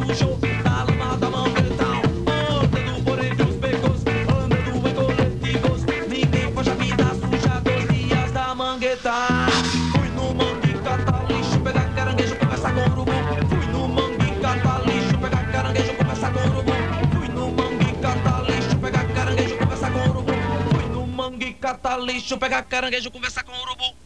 sujou na lama da mangueirão. Andando por entre os becos, andando em coletivos. Ninguém faz a vida suja dos dias da mangueirão. Fui no mangue catar lixo, pegar caranguejo, conversar com urubu. Fui no mangue catar lixo, pegar caranguejo, conversar com urubu. Fui no mangue catar lixo, pegar caranguejo, conversar com urubu. Fui no mangue catar lixo, pegar caranguejo, conversar com urubu.